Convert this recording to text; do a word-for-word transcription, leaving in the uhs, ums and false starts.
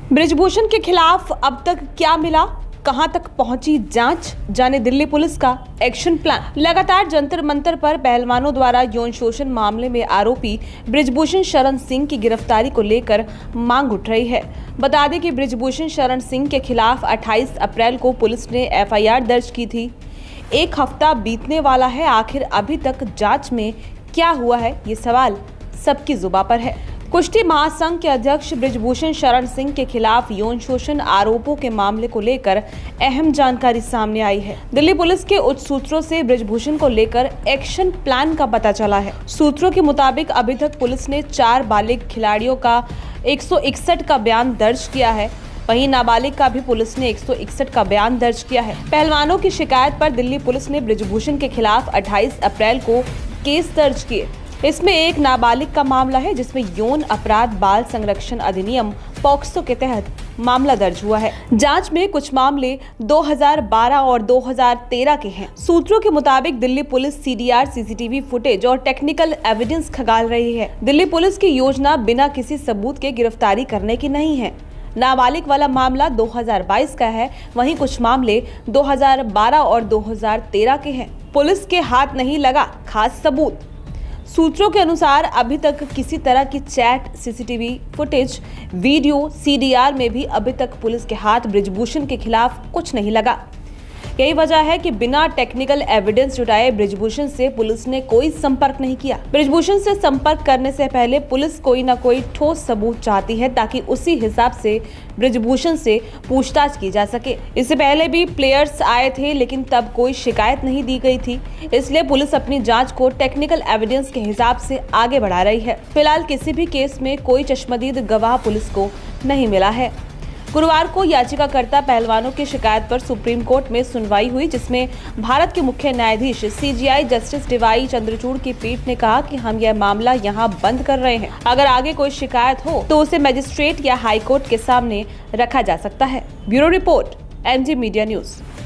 बृजभूषण के खिलाफ अब तक क्या मिला, कहां तक पहुंची जांच, जाने दिल्ली पुलिस का एक्शन प्लान। लगातार जंतर मंतर पर पहलवानों द्वारा यौन शोषण मामले में आरोपी बृजभूषण शरण सिंह की गिरफ्तारी को लेकर मांग उठ रही है। बता दें कि बृजभूषण शरण सिंह के खिलाफ अट्ठाईस अप्रैल को पुलिस ने एफ आई आर दर्ज की थी। एक हफ्ता बीतने वाला है, आखिर अभी तक जांच में क्या हुआ है, ये सवाल सबकी जुबां पर है। कुश्ती महासंघ के अध्यक्ष बृजभूषण शरण सिंह के खिलाफ यौन शोषण आरोपों के मामले को लेकर अहम जानकारी सामने आई है। दिल्ली पुलिस के उच्च सूत्रों से बृजभूषण को लेकर एक्शन प्लान का पता चला है। सूत्रों के मुताबिक अभी तक पुलिस ने चार बालिग खिलाड़ियों का एक सौ इकसठ का बयान दर्ज किया है। वहीं नाबालिग का भी पुलिस ने एक सौ इकसठ का बयान दर्ज किया है। पहलवानों की शिकायत पर दिल्ली पुलिस ने बृजभूषण के खिलाफ अट्ठाईस अप्रैल को केस दर्ज किए। इसमें एक नाबालिग का मामला है, जिसमें यौन अपराध बाल संरक्षण अधिनियम पॉक्सो के तहत मामला दर्ज हुआ है। जांच में कुछ मामले दो हज़ार बारह और दो हज़ार तेरह के हैं। सूत्रों के मुताबिक Delhi police C D R, C C T V footage और टेक्निकल एविडेंस खंगाल रही है। दिल्ली पुलिस की योजना बिना किसी सबूत के गिरफ्तारी करने की नहीं है। नाबालिग वाला मामला दो हज़ार बाईस का है, वहीं कुछ मामले दो हज़ार बारह और दो हज़ार तेरह के हैं। पुलिस के हाथ नहीं लगा खास सबूत। सूत्रों के अनुसार अभी तक किसी तरह की chat, C C T V footage, video, C D R में भी अभी तक पुलिस के हाथ बृजभूषण के खिलाफ कुछ नहीं लगा। यही वजह है कि बिना टेक्निकल एविडेंस जुटाए बृजभूषण से पुलिस ने कोई संपर्क नहीं किया। बृजभूषण से संपर्क करने से पहले पुलिस कोई न कोई ठोस सबूत चाहती है, ताकि उसी हिसाब से बृजभूषण से पूछताछ की जा सके। इससे पहले भी प्लेयर्स आए थे, लेकिन तब कोई शिकायत नहीं दी गई थी। इसलिए पुलिस अपनी जांच को टेक्निकल एविडेंस के हिसाब से आगे बढ़ा रही है। फिलहाल किसी भी केस में कोई चश्मदीद गवाह पुलिस को नहीं मिला है। गुरुवार को याचिकाकर्ता पहलवानों की शिकायत पर सुप्रीम कोर्ट में सुनवाई हुई, जिसमें भारत के मुख्य न्यायाधीश C J I justice D Y Chandrachud की पीठ ने कहा कि हम यह मामला यहां बंद कर रहे हैं। अगर आगे कोई शिकायत हो तो उसे मजिस्ट्रेट या हाईकोर्ट के सामने रखा जा सकता है। Bureau report, M G media news.